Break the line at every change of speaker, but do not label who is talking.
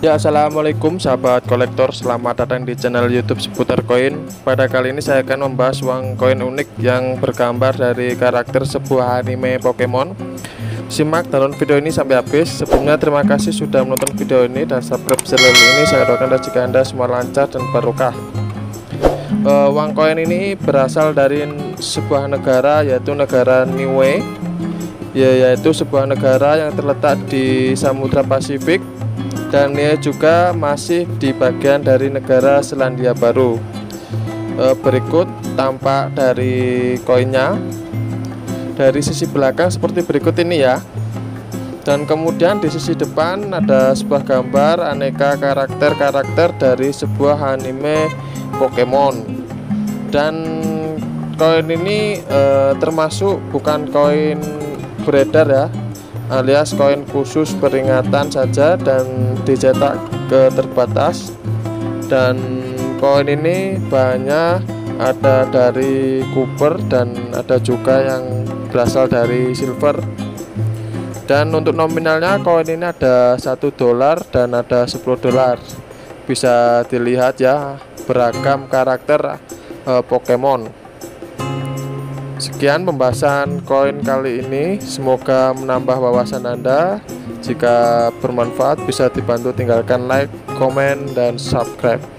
Ya, assalamualaikum sahabat kolektor, selamat datang di channel YouTube seputar koin. Pada kali ini saya akan membahas uang koin unik yang bergambar dari karakter sebuah anime Pokemon. Simak dalam video ini sampai habis. Sebelumnya terima kasih sudah menonton video ini dan subscribe channel ini. Saya doakan rezeki Anda semua lancar dan barokah. Uang koin ini berasal dari sebuah negara, yaitu negara Niue, yaitu sebuah negara yang terletak di Samudra Pasifik, dan dia juga masih di bagian dari negara Selandia Baru. Berikut tampak dari koinnya dari sisi belakang seperti berikut ini ya. Dan kemudian di sisi depan ada sebuah gambar aneka karakter dari sebuah anime Pokemon. Dan koin ini termasuk bukan koin beredar ya, alias koin khusus peringatan saja dan dicetak terbatas. Dan koin ini bahannya ada dari copper dan ada juga yang berasal dari silver. Dan untuk nominalnya koin ini ada $1 dan ada $10. Bisa dilihat ya, beragam karakter Pokemon. Sekian pembahasan koin kali ini, semoga menambah wawasan Anda. Jika bermanfaat bisa dibantu tinggalkan like, komen, dan subscribe.